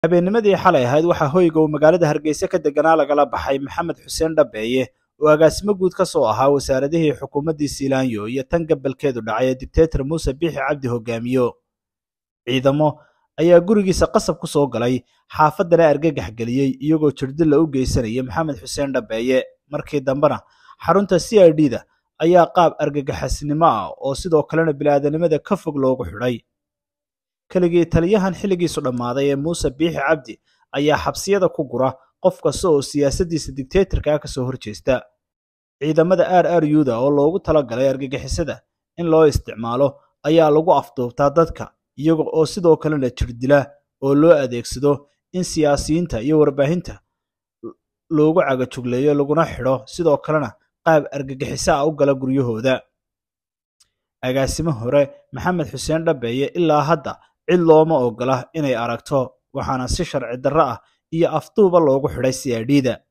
habeennimadii xalay ahayd waxaa hoyga uu magaalada Hargeysa ka deganaa lagala baxay Maxamed Xuseen Dhabeeye oo agaasimo guud ka soo ahaa wasaaradihii xukuumaddii Siilaanyo iyo tan gabalkeedu dhacay ee dictator Muuse Biixi Cabdi hogaamiyo. Ciidamo ayaa gurigiisa qasab ku soo galay xaafadana argagax geliyay iyagoo jirdil u geysanaya Maxamed Xuseen Dhabeeye. Markii dambena xarunta CID-da ayaa qaab argagaxisnimo ah oo sidoo kalena bilaadanimada ka fog loogu xidhay. kaligii taliyahan xilligiisu dhammaaday ee Muuse Biixi Cabdi ayaa xabsiyada ku gura qof kasta oo siyaasadiisa dictatorka ka soo horjeesta. Ciidamada RRU-da oo loogu talagalay argagixisada in loo isticmaalo ayaa lagu afduubtaa dadka iyaga oo sidoo kalena jirdila oo loo adeegsado in siyaasiyiinta iyo warbaahinta loogu cagajugleeyo laguna xidho sidoo kalena qaab argagixisa u gala guryahooda. Agaasimo hore Maxamed Xuseen Dhabeeye ilaa hadda cid looma ogola inay aragto waxaana si sharci darro ah iyo afduuba loogu xidhay CID-da.